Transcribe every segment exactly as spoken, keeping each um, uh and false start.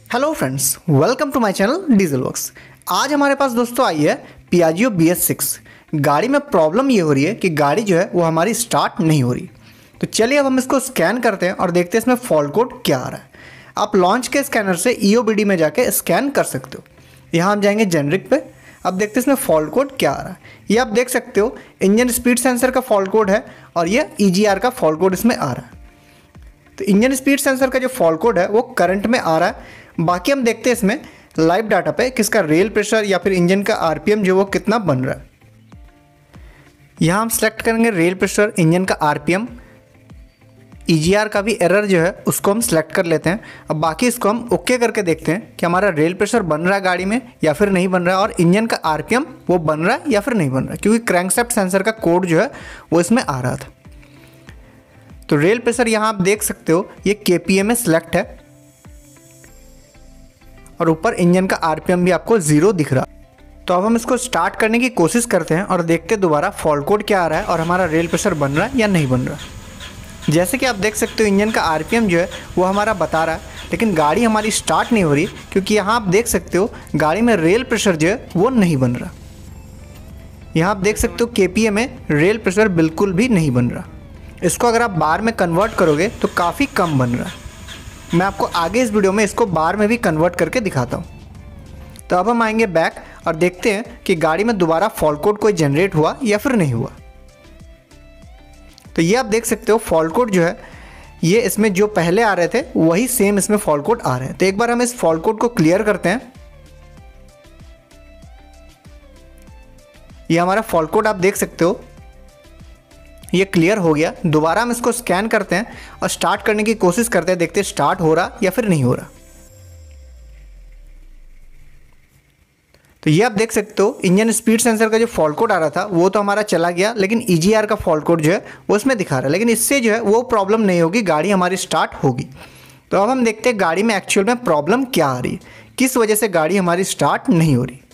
Hello friends, welcome to my channel diesel works. आज हमारे पास दोस्तों आई है पियाजियो बी एस सिक्स। गाड़ी में प्रॉब्लम ये हो रही है कि गाड़ी जो है वो हमारी स्टार्ट नहीं हो रही। तो चलिए अब हम इसको स्कैन करते हैं और देखते हैं इसमें फॉल्ट कोड क्या आ रहा है। आप लॉन्च के स्कैनर से ई ओ बी डी में जाके स्कैन कर सकते हो। यहाँ हम जाएंगे जेनरिक पे। अब देखते हैं इसमें फॉल्ट कोड क्या आ रहा है। ये आप देख सकते हो इंजन स्पीड सेंसर का फॉल्ट कोड है और ये ई जी आर का फॉल्ट कोड इसमें आ रहा है। तो इंजन स्पीड सेंसर का जो फॉल्ट कोड है वो करंट में आ रहा है। बाकी हम देखते हैं इसमें लाइव डाटा पे किसका रेल प्रेशर या फिर इंजन का आर पी एम जो वो कितना बन रहा है। यहाँ हम सेलेक्ट करेंगे रेल प्रेशर, इंजन का R P M, E G R का भी एरर जो है उसको हम सेलेक्ट कर लेते हैं। अब बाकी इसको हम ओके करके देखते हैं कि हमारा रेल प्रेशर बन रहा है गाड़ी में या फिर नहीं बन रहा है और इंजन का आर पी एम वो बन रहा है या फिर नहीं बन रहा है, क्योंकि क्रैंकशाफ्ट सेंसर का कोड जो है वो इसमें आ रहा था। तो रेल प्रेशर यहाँ आप देख सकते हो ये के पी ए में सिलेक्ट है और ऊपर इंजन का आर पी एम भी आपको ज़ीरो दिख रहा। तो अब हम इसको स्टार्ट करने की कोशिश करते हैं और देखते हैं दोबारा फॉल्ट कोड क्या आ रहा है और हमारा रेल प्रेशर बन रहा है या नहीं बन रहा। जैसे कि आप देख सकते हो इंजन का आर पी एम जो है वो हमारा बता रहा है, लेकिन गाड़ी हमारी स्टार्ट नहीं हो रही, क्योंकि यहाँ आप देख सकते हो गाड़ी में रेल प्रेशर जो है वो नहीं बन रहा। यहाँ आप देख सकते हो के पी ए में रेल प्रेशर बिल्कुल भी नहीं बन रहा। इसको अगर आप बार में कन्वर्ट करोगे तो काफ़ी कम बन रहा है। मैं आपको आगे इस वीडियो में इसको बार में भी कन्वर्ट करके दिखाता हूँ। तो अब हम आएंगे बैक और देखते हैं कि गाड़ी में दोबारा फॉल्ट कोड कोई जनरेट हुआ या फिर नहीं हुआ। तो ये आप देख सकते हो फॉल्ट कोड जो है ये इसमें जो पहले आ रहे थे वही सेम इसमें फॉल्ट कोड आ रहे हैं। तो एक बार हम इस फॉल्ट कोड को क्लियर करते हैं। ये हमारा फॉल्ट कोड आप देख सकते हो ये क्लियर हो गया। दोबारा हम इसको स्कैन करते हैं और स्टार्ट करने की कोशिश करते हैं, देखते हैं स्टार्ट हो रहा या फिर नहीं हो रहा। तो ये आप देख सकते हो इंजन स्पीड सेंसर का जो फॉल्ट कोड आ रहा था वो तो हमारा चला गया, लेकिन ई जी आर का फॉल्ट कोड जो है वो इसमें दिखा रहा है। लेकिन इससे जो है वो प्रॉब्लम नहीं होगी, गाड़ी हमारी स्टार्ट होगी। तो अब हम देखते हैं गाड़ी में एक्चुअल में प्रॉब्लम क्या आ रही है, किस वजह से गाड़ी हमारी स्टार्ट नहीं हो रही।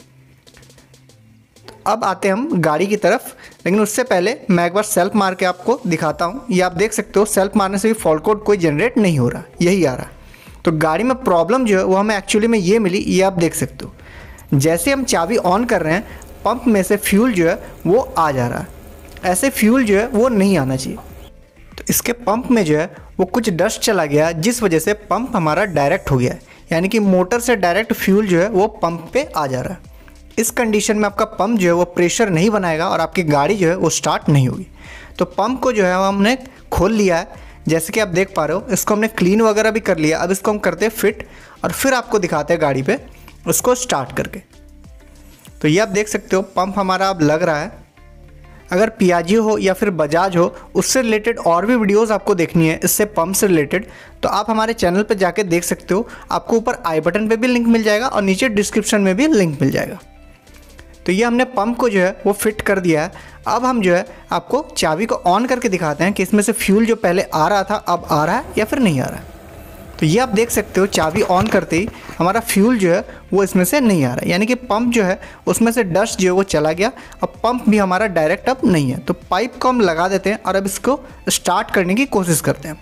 अब आते हैं हम गाड़ी की तरफ, लेकिन उससे पहले मैं एक बार सेल्फ मार के आपको दिखाता हूँ। ये आप देख सकते हो सेल्फ मारने से भी फॉल्ट कोड कोई जनरेट नहीं हो रहा, यही आ रहा। तो गाड़ी में प्रॉब्लम जो है वो हमें एक्चुअली में ये मिली। ये आप देख सकते हो जैसे हम चाबी ऑन कर रहे हैं पंप में से फ्यूल जो है वो आ जा रहा है। ऐसे फ्यूल जो है वो नहीं आना चाहिए। तो इसके पंप में जो है वो कुछ डस्ट चला गया, जिस वजह से पंप हमारा डायरेक्ट हो गया है, यानी कि मोटर से डायरेक्ट फ्यूल जो है वो पंप पे आ जा रहा है। इस कंडीशन में आपका पंप जो है वो प्रेशर नहीं बनाएगा और आपकी गाड़ी जो है वो स्टार्ट नहीं होगी। तो पंप को जो है हमने खोल लिया है, जैसे कि आप देख पा रहे हो। इसको हमने क्लीन वगैरह भी कर लिया। अब इसको हम करते हैं फिट और फिर आपको दिखाते हैं गाड़ी पे उसको स्टार्ट करके। तो ये आप देख सकते हो पंप हमारा अब लग रहा है। अगर पियाजियो हो या फिर बजाज हो, उससे रिलेटेड और भी वीडियोस आपको देखनी है इससे पंप से रिलेटेड, तो आप हमारे चैनल पे जाके देख सकते हो। आपको ऊपर आई बटन पे भी लिंक मिल जाएगा और नीचे डिस्क्रिप्शन में भी लिंक मिल जाएगा। तो ये हमने पंप को जो है वो फिट कर दिया है। अब हम जो है आपको चाबी को ऑन करके दिखाते हैं कि इसमें से फ्यूल जो पहले आ रहा था अब आ रहा है या फिर नहीं आ रहा है। तो ये आप देख सकते हो चाबी ऑन करते ही हमारा फ्यूल जो है वो इसमें से नहीं आ रहा है, यानी कि पंप जो है उसमें से डस्ट जो है वो चला गया। अब पंप भी हमारा डायरेक्ट अब नहीं है। तो पाइप को हम लगा देते हैं और अब इसको स्टार्ट करने की कोशिश करते हैं।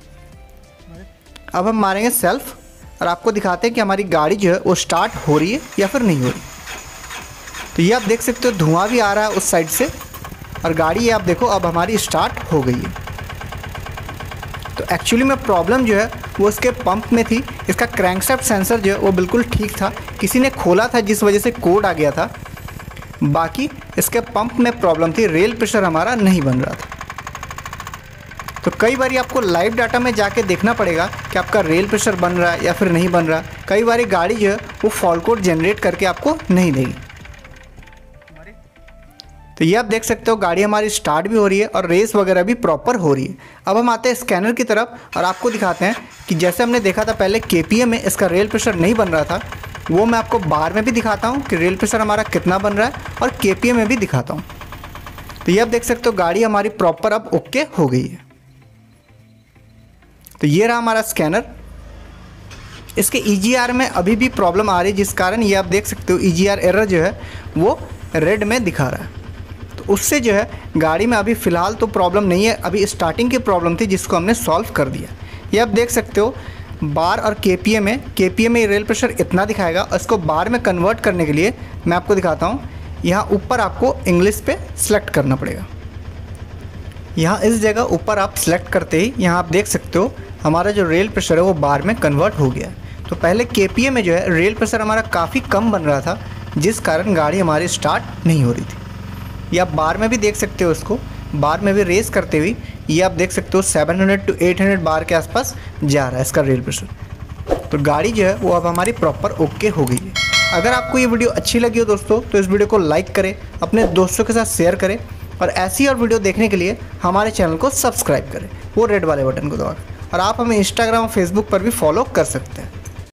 अब हम मारेंगे सेल्फ और आपको दिखाते हैं कि हमारी गाड़ी जो है वो स्टार्ट हो रही है या फिर नहीं हो रही। तो ये आप देख सकते हो धुआं भी आ रहा है उस साइड से और गाड़ी ये आप देखो अब हमारी स्टार्ट हो गई है। तो एक्चुअली में प्रॉब्लम जो है वो इसके पंप में थी। इसका क्रैंकशाफ्ट सेंसर जो है वो बिल्कुल ठीक था, किसी ने खोला था जिस वजह से कोड आ गया था। बाकी इसके पंप में प्रॉब्लम थी, रेल प्रेशर हमारा नहीं बन रहा था। तो कई बार आपको लाइव डाटा में जाके देखना पड़ेगा कि आपका रेल प्रेशर बन रहा है या फिर नहीं बन रहा। कई बार गाड़ी जो है वो फॉल्ट कोड जनरेट करके आपको नहीं देगी। तो ये आप देख सकते हो गाड़ी हमारी स्टार्ट भी हो रही है और रेस वगैरह भी प्रॉपर हो रही है। अब हम आते हैं स्कैनर की तरफ और आपको दिखाते हैं कि जैसे हमने देखा था पहले के पी ए में इसका रेल प्रेशर नहीं बन रहा था, वो मैं आपको बार में भी दिखाता हूँ कि रेल प्रेशर हमारा कितना बन रहा है और के पी ए में भी दिखाता हूँ। तो ये आप देख सकते हो गाड़ी हमारी प्रॉपर अब ओके हो गई है। तो ये रहा हमारा स्कैनर। इसके ई जी आर में अभी भी प्रॉब्लम आ रही है, जिस कारण ये आप देख सकते हो ई जी आर एरर जो है वो रेड में दिखा रहा है। तो उससे जो है गाड़ी में अभी फ़िलहाल तो प्रॉब्लम नहीं है, अभी स्टार्टिंग की प्रॉब्लम थी जिसको हमने सॉल्व कर दिया। ये आप देख सकते हो बार और केपीए में केपीए में रेल प्रेशर इतना दिखाएगा और इसको बार में कन्वर्ट करने के लिए मैं आपको दिखाता हूँ। यहाँ ऊपर आपको इंग्लिश पे सेलेक्ट करना पड़ेगा। यहाँ इस जगह ऊपर आप सेलेक्ट करते ही यहाँ आप देख सकते हो हमारा जो रेल प्रेशर है वो बार में कन्वर्ट हो गया है। तो पहले केपीए में जो है रेल प्रेशर हमारा काफ़ी कम बन रहा था, जिस कारण गाड़ी हमारी स्टार्ट नहीं हो रही थी। ये आप बार में भी देख सकते हो, इसको बार में भी रेस करते हुए ये आप देख सकते हो सात सौ टू आठ सौ बार के आसपास जा रहा है इसका रेल प्रेशर। तो गाड़ी जो है वो अब हमारी प्रॉपर ओके हो गई है। अगर आपको ये वीडियो अच्छी लगी हो दोस्तों तो इस वीडियो को लाइक करें, अपने दोस्तों के साथ शेयर करें और ऐसी और वीडियो देखने के लिए हमारे चैनल को सब्सक्राइब करें, वो रेड वाले बटन को दबाकर। और आप हमें इंस्टाग्राम और फेसबुक पर भी फॉलो कर सकते हैं।